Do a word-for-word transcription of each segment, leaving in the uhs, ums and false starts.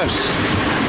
Reverse.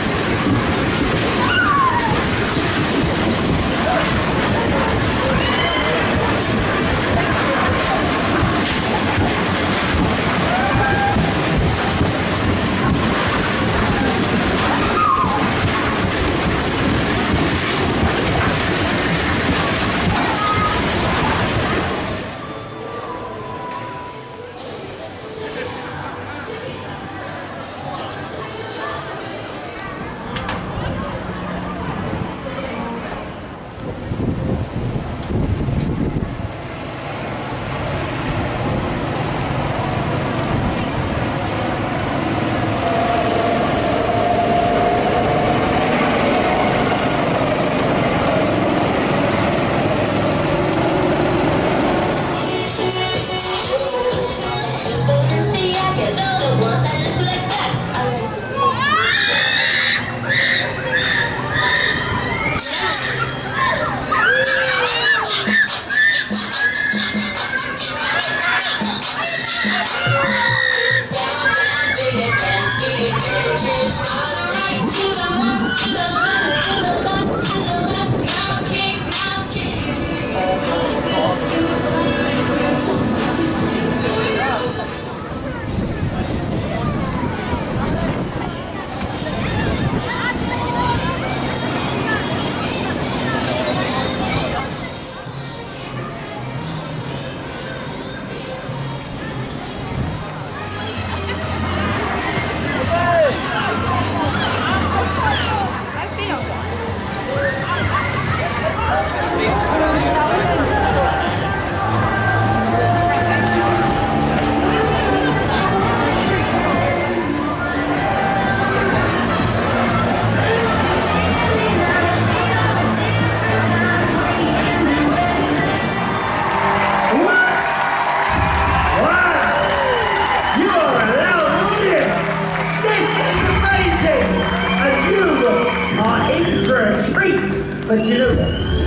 But you know,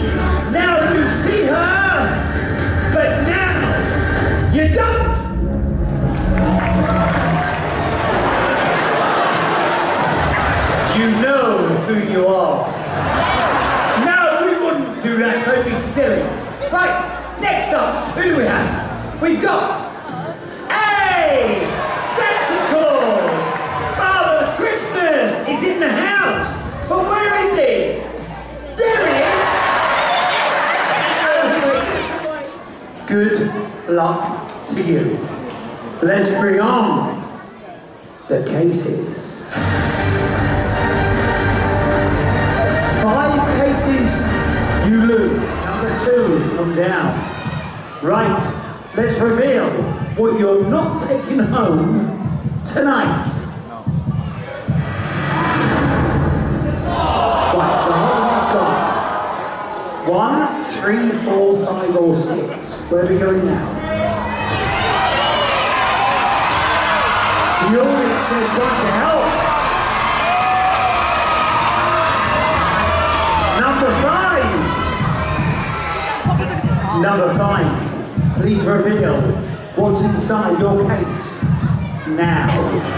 now you see her, but now you don't. You know who you are. No, we wouldn't do that, don't be silly. Right, next up, who do we have? We've got A, Santa Claus. Father Christmas is in the house, but where is he? There he is! Good luck to you. Let's bring on the cases. Five cases, you lose. Number two, come down. Right, let's reveal what you're not taking home tonight. Right, the whole is gone. One, three, four, five, or six. Where are we going now? The audience going to try to help. Number five. Number five. Please reveal what's inside your case now.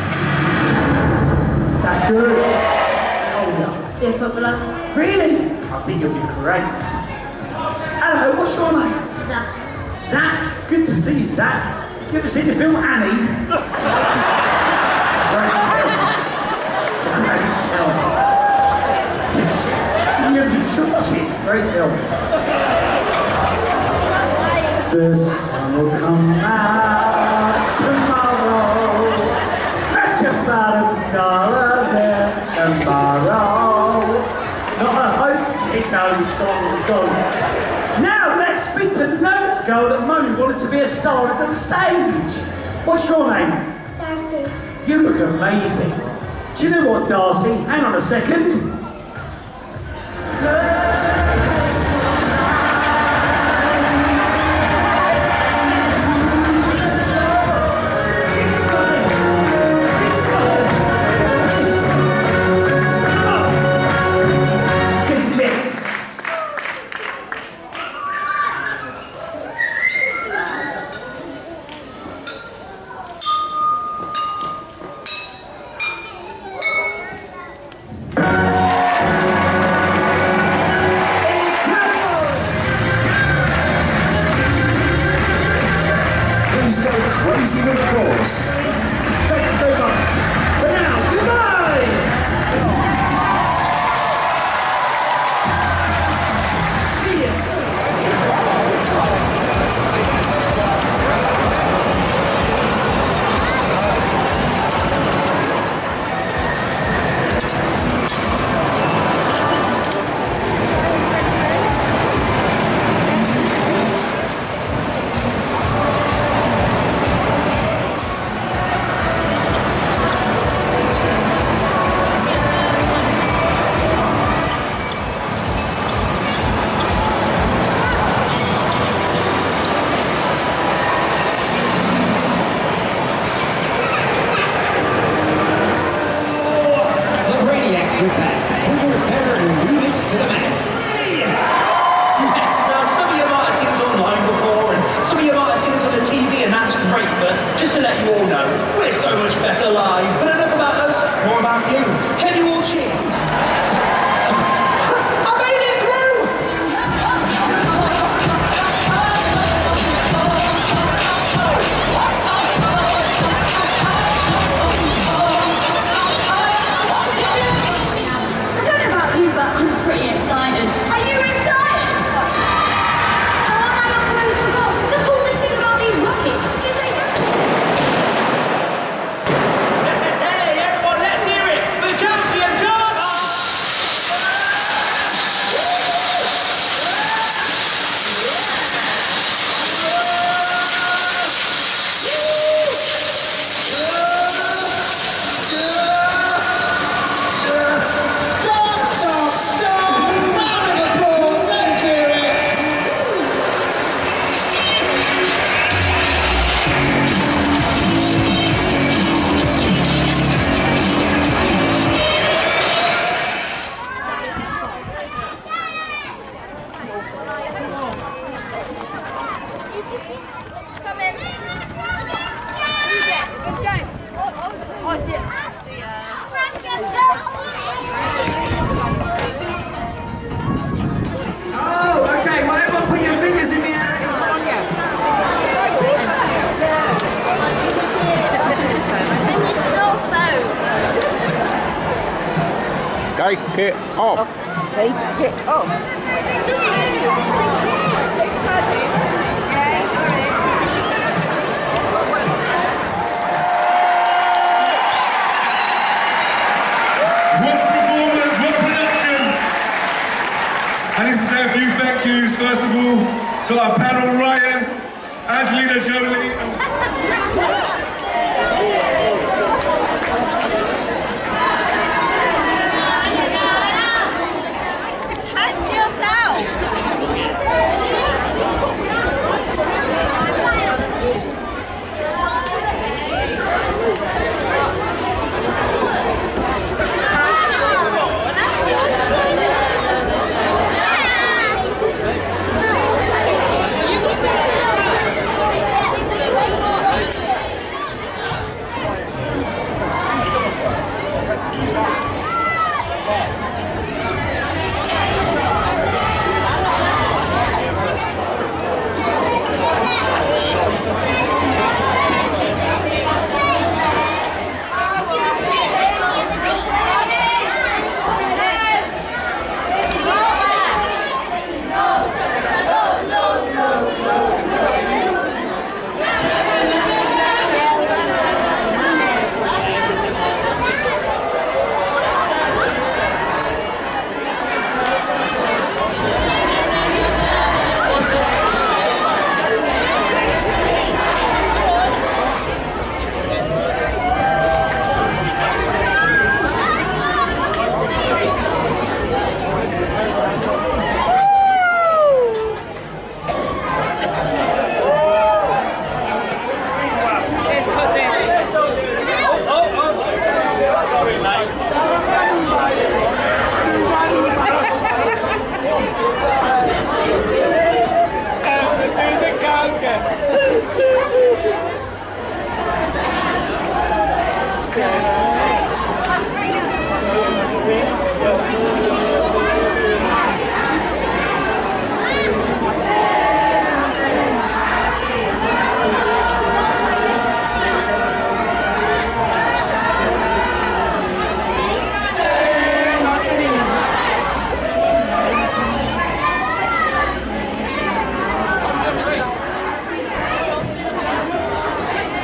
That's good. Hold up. Yes, Papa. Really? I think you'll be great. Hello, what's your name? Zach. Zach? Good to see you, Zach. You ever seen the film Annie? It's a great film. It's a great film. You should watch it, it's a great film. The sun will come out tomorrow. Much about a dollar there's tomorrow. Not a hope, it knows it's gone, it's gone. Now let's speak to the nervous girl that Mo wanted to be a star at the stage. What's your name? Darcy. You look amazing. Do you know what, Darcy? Hang on a second. Sir Please go crazy with applause. Thanks so much. For now, goodbye! See you. Just to let you all know, we're so much better live. But enough about us, more about you. Can you all cheer? I made it through! I don't know about you, but I'm pretty excited. Are you excited? Oh, I almost forgot. The coolest thing about these rockets is they don't. Come in. Who's it? Let's go. Oh, I see it. Oh, okay. Well, everyone put your fingers in the air. Take it off. Take it off. I need to say a few thank yous, first of all, to our panel, Ryan, Angelina Jolie. Hands to yourself.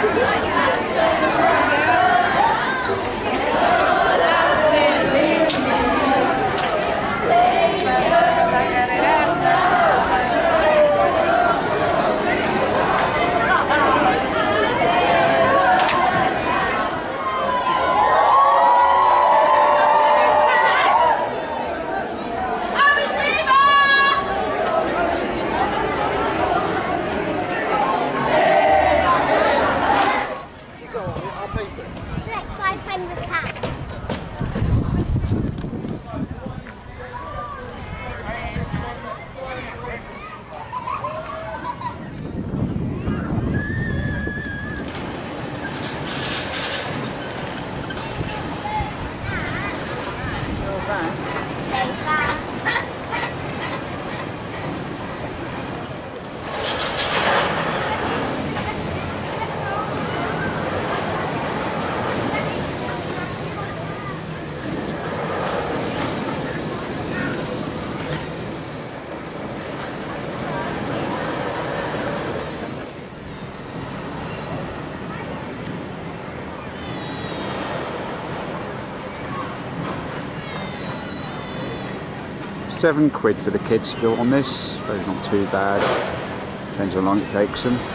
Seven quid for the kids built on this, but it's not too bad. Depends how long it takes them.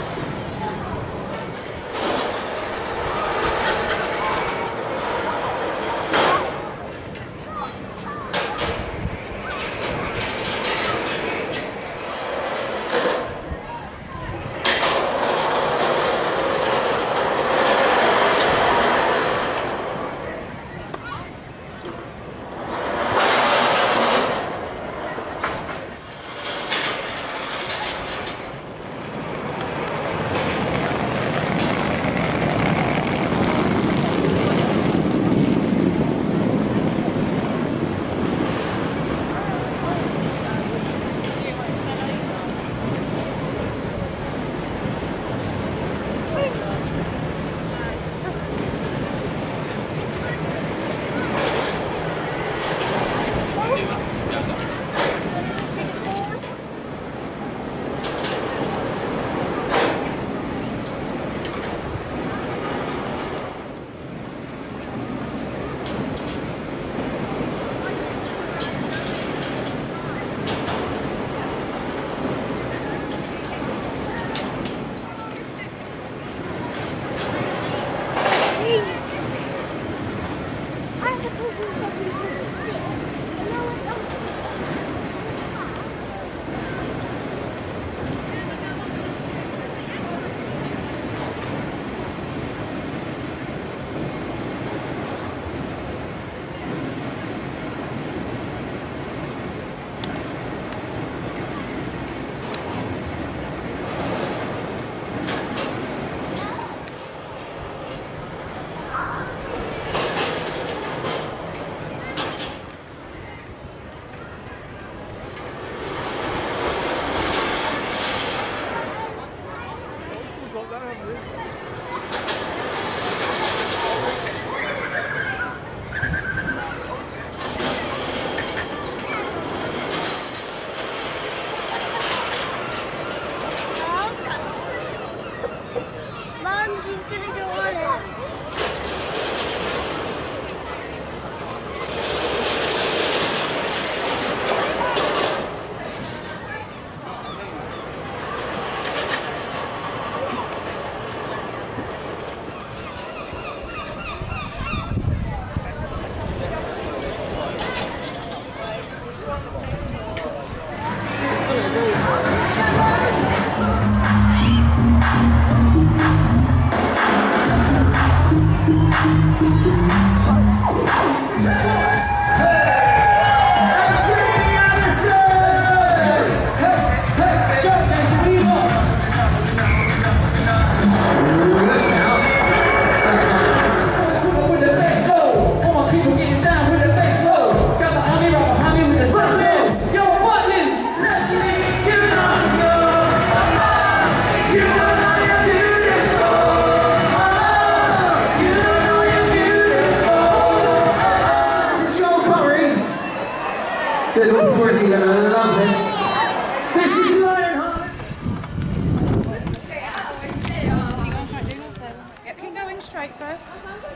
first?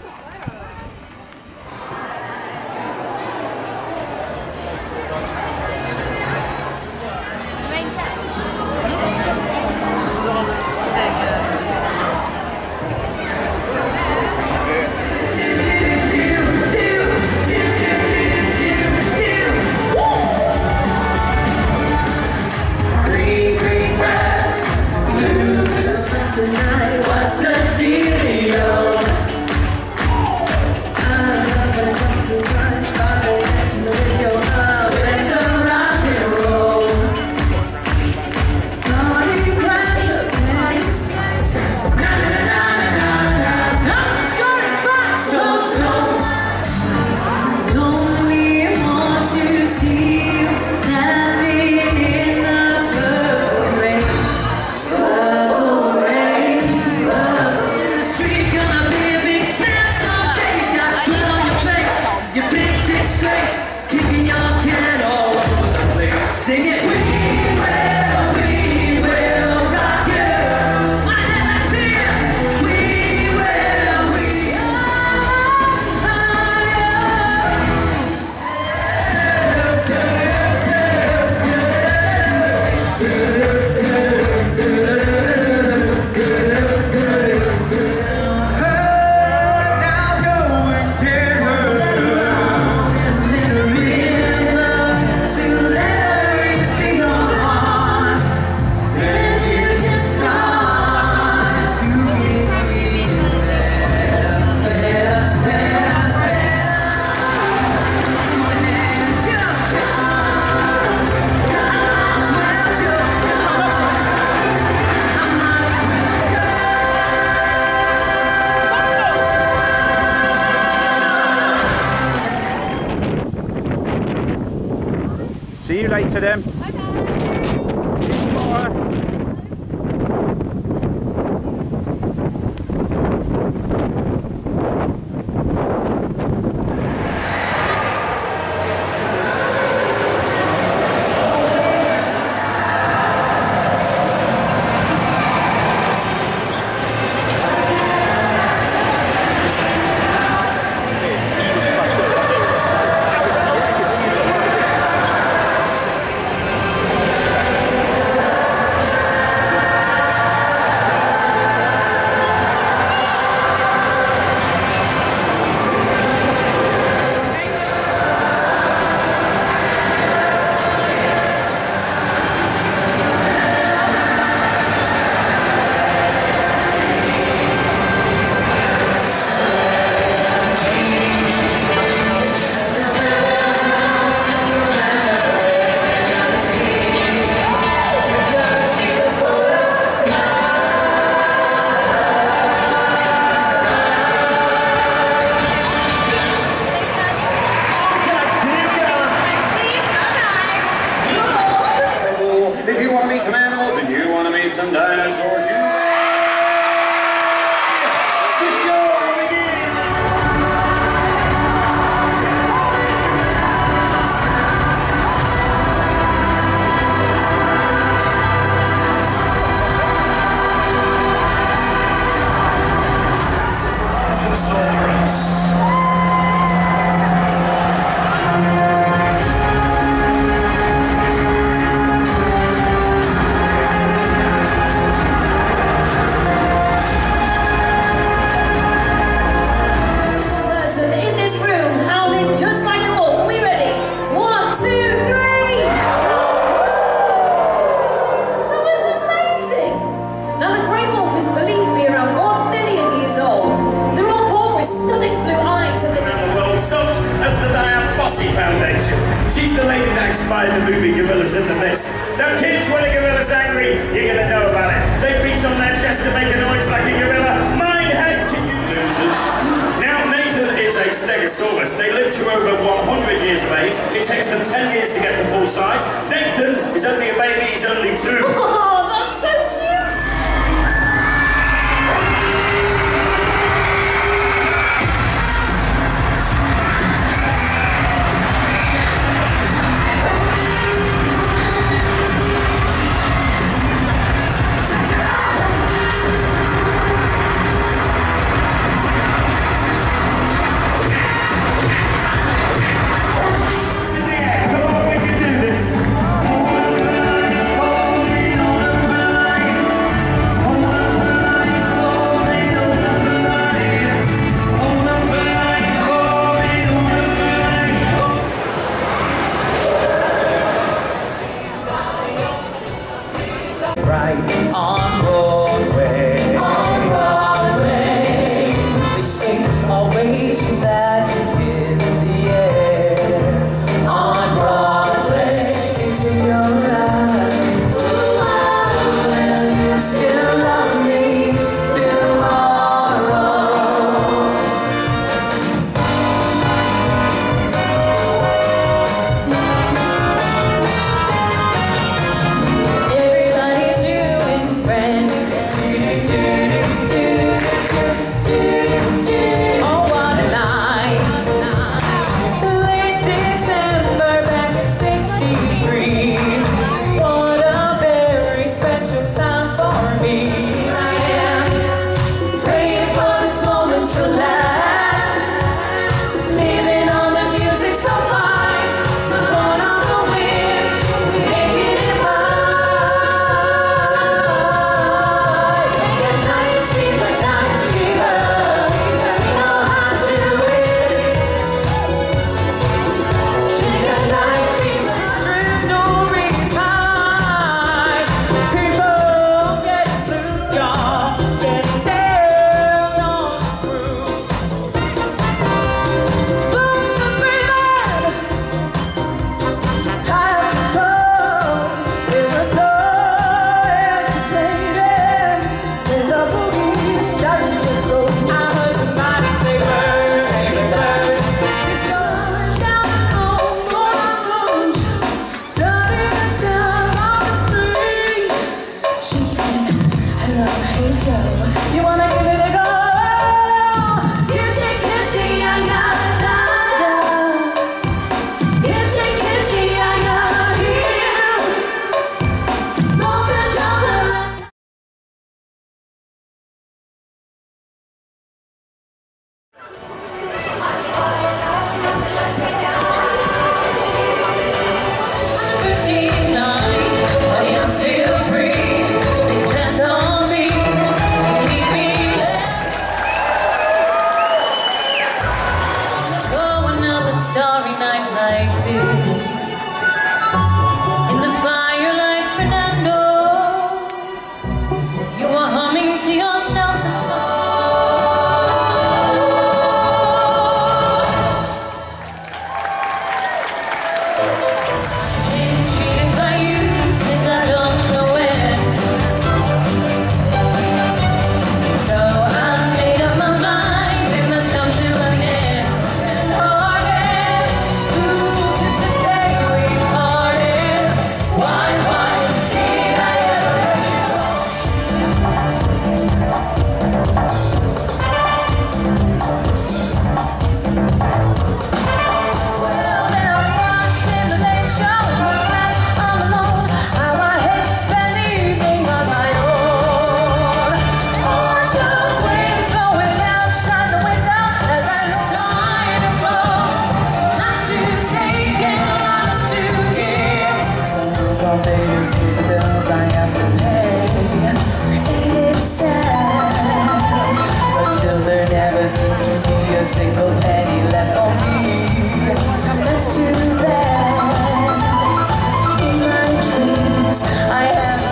Main ten. Green, green grass, blue, blue sky tonight. What's the dealio? I'm not gonna come too much, probably to the video. Oh, let's rock and roll. Party pressure, na na na na na na. It's going fast, so slow. Don't we want to see you laughing in the purple rain? Purple rain, purple in the street. Gonna be a big mess. Okay, you got blood on your face. You big disgrace, kicking your can all over the place. Sing it. We will, we will rock you. My hand, let's hear it. We will, we See you later then. See you tomorrow. If you want to meet some animals and you want to meet some dinosaurs, you the show begins. Brontosaurus. Foundation. She's the lady that inspired the movie Gorillas in the Mist. Now kids, when a gorilla's angry, you're gonna know about it. They beat on their chest to make a noise like a gorilla. Mine head, can you losers? Now Nathan is a Stegosaurus. They live to over one hundred years of age. It takes them ten years to get to full size. Nathan is only a baby, he's only two. Oh, that's so cute! a single penny left for me. That's too bad. In my dreams, I have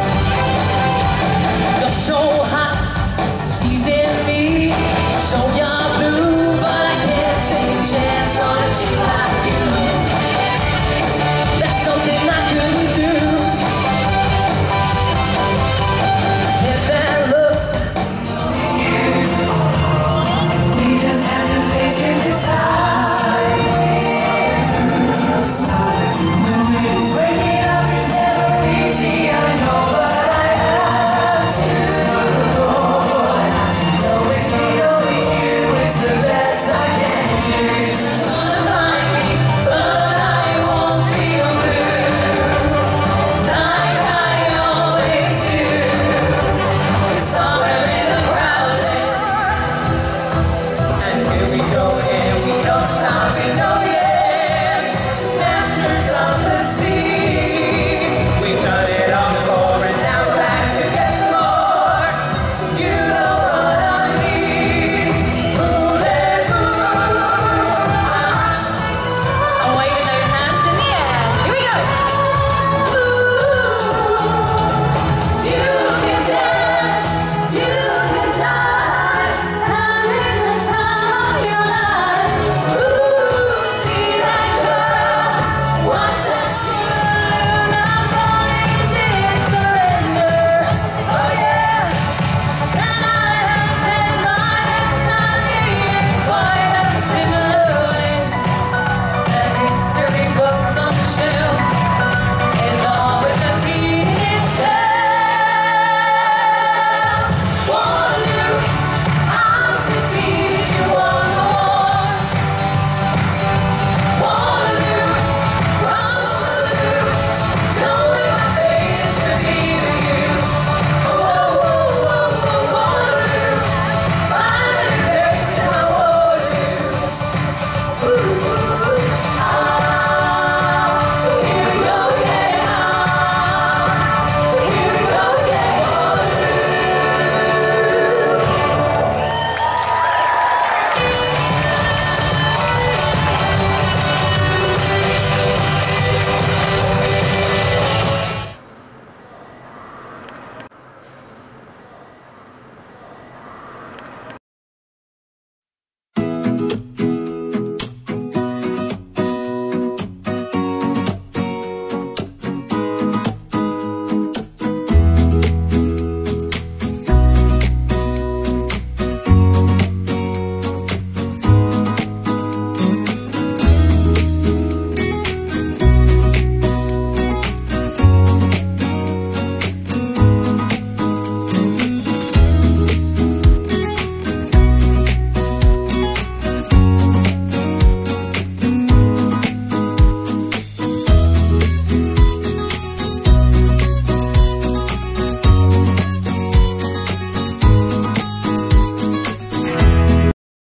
you're so hot, she's in me. So you're blue, but I can't take a chance on a chick like